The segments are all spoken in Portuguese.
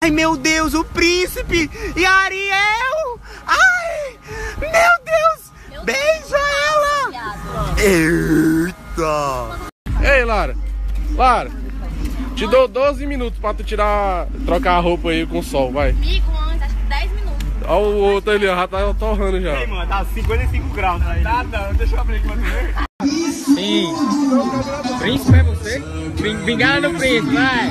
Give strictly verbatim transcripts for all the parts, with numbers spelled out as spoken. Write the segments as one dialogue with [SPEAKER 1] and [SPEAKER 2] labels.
[SPEAKER 1] Ai, meu Deus, o príncipe e a Ariel. Ai, meu Deus. Meu beija Deus, ela. Eita.
[SPEAKER 2] Ei, Lara. Lara, te dou doze minutos pra tu tirar, trocar a roupa aí com o sol, vai.
[SPEAKER 3] Mico antes, acho que dez minutos.
[SPEAKER 2] Olha o outro ali, ó, já tá torrando já.
[SPEAKER 1] Ei, mano, tá cinquenta e cinco graus aí. Tá, não, deixa eu abrir aqui pra tu ver.
[SPEAKER 4] Sim. Príncipe é você? Bengala no príncipe, vai.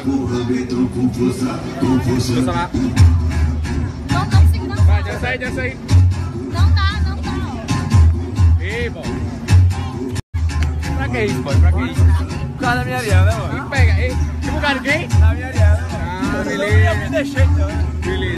[SPEAKER 4] Deixa lá.
[SPEAKER 3] Não, não consigo não.
[SPEAKER 4] Vai, desce aí, desce aí.
[SPEAKER 3] Não dá, não dá.
[SPEAKER 4] Ei, bom. Pra que isso, boy? Pra que isso?
[SPEAKER 1] Por causa da minha Ariel, né, mano?
[SPEAKER 4] E pega, ei. Tipo o cara de quem?
[SPEAKER 1] Da minha Ariel, né, mano?
[SPEAKER 4] Ah, beleza.
[SPEAKER 1] Eu me deixei, então.
[SPEAKER 4] Beleza.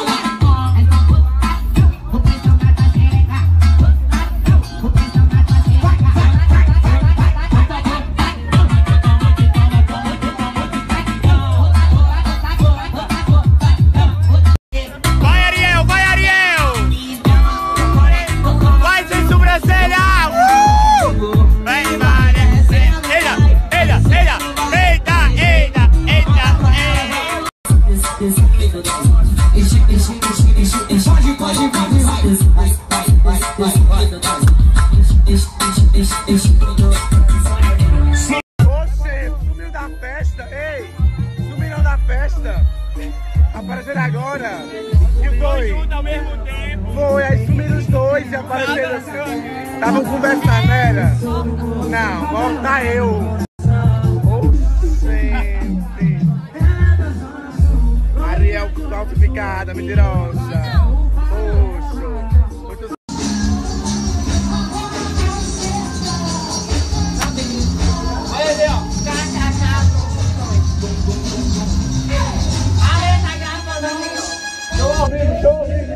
[SPEAKER 1] Vai, Ariel, vai, Ariel! Vai sem sobrancelha! Uh! Vai, vai, eita, eita, eita, eita, eita, eita, Você sumiu da festa, ei! Sumiram da festa! Apareceram agora! Que foi? Ao mesmo tempo. Foi, aí sumiram os dois e apareceram assim. Estavam conversando, não era? Não, volta eu! Oxente! Ariel falsificada, mentirosa! Poxa! Muito...
[SPEAKER 3] Olha ali, ó. Ale tá gravando ali, ó.
[SPEAKER 1] Tô ouvindo, tô ouvindo!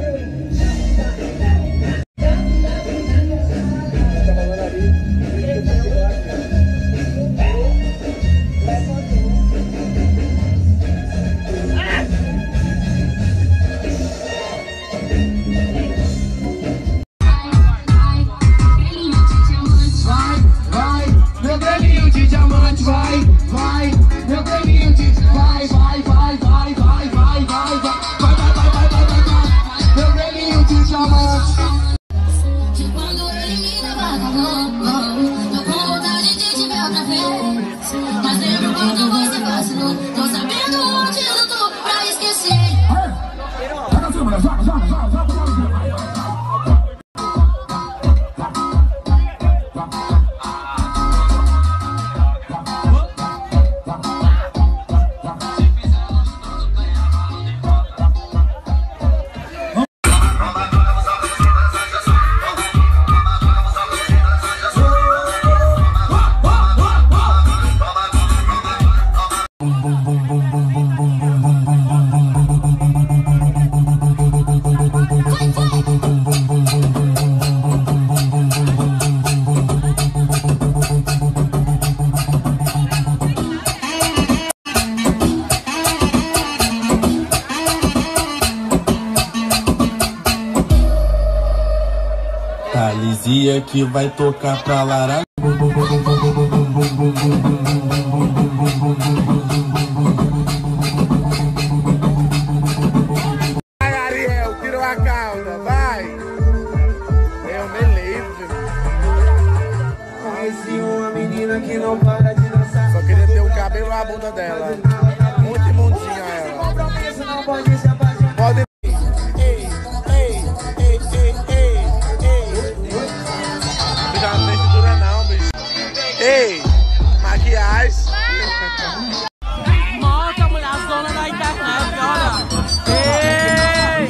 [SPEAKER 5] Talizia que vai tocar pra Lara.
[SPEAKER 1] Vai, Ariel, tirou a cauda, vai! Eu me livre.
[SPEAKER 6] Conheci uma menina que não para de dançar.
[SPEAKER 1] Só queria ter o cabelo na bunda dela. Muito imundinha ela.
[SPEAKER 6] Não pode se apaixonar.
[SPEAKER 1] Pode. Ei, ei, ei, ei, ei, ei. Já não tem cintura não, bicho. Ei, maquiagem.
[SPEAKER 4] Mostra a mulher zona na internet, olha. Ei!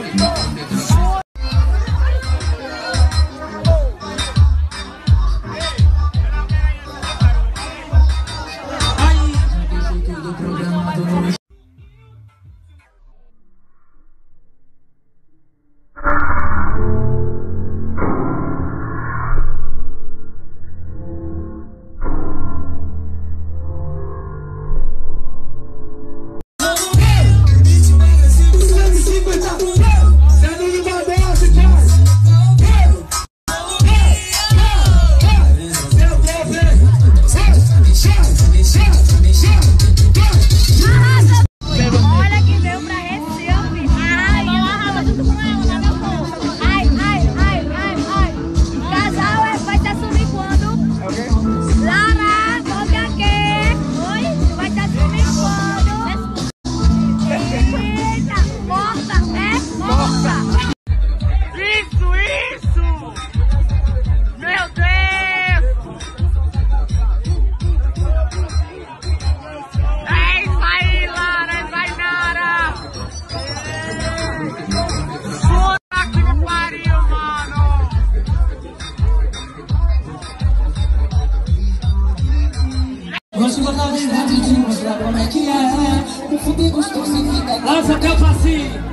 [SPEAKER 7] até o passinho.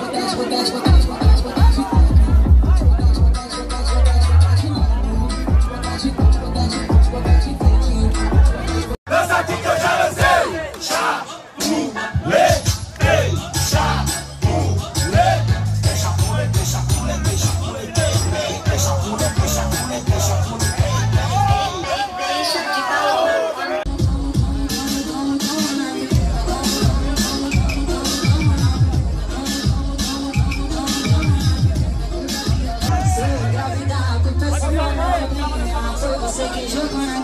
[SPEAKER 5] Dança aqui que eu já lancei. Chá, um, lê, ei, chá, um, lê. Deixa pule, deixa pule, deixa pule, deixa pule, deixa pule, deixa pule.
[SPEAKER 3] Você que jogou na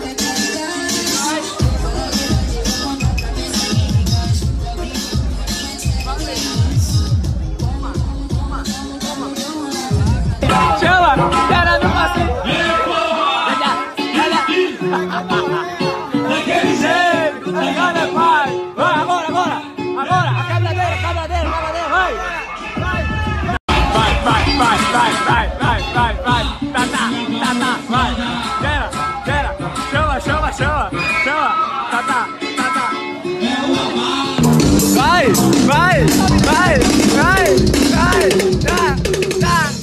[SPEAKER 4] Chama! Cara do passinho! Daquele jeito! Agora vai! Vai, agora, agora! Agora! A quebradeira, quebradeira, quebradeira, vai! Vai, vai, vai, vai, vai, vai, vai, vai! Tá, tá, tá, tá, vai! Gera, gera! Chama, chama, chama! Chama! Tá, tá, tá, tá! Vai, vai, vai, vai, vai! Tá, tá!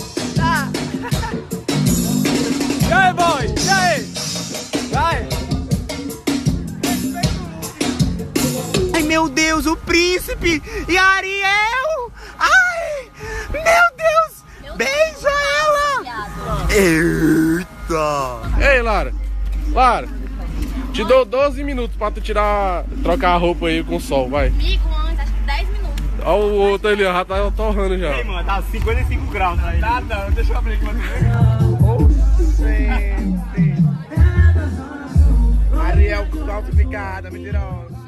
[SPEAKER 4] E aí, boy? E aí? Vai!
[SPEAKER 1] Ai, meu Deus, o príncipe e a Ariel! Ai, meu Deus!
[SPEAKER 3] Meu
[SPEAKER 1] Beija ela! Eita!
[SPEAKER 2] Ei, Lara. Lara, te dou doze minutos pra tu tirar, trocar a roupa aí com o sol, vai.
[SPEAKER 3] Amigo, antes, acho que dez minutos.
[SPEAKER 2] Olha o outro ali, ó, já tá torrando já.
[SPEAKER 4] Ei, mano, tá cinquenta e cinco graus aí. Tá, não, deixa eu abrir aqui pra tu ver.
[SPEAKER 1] Ariel falsificada, mentirosa.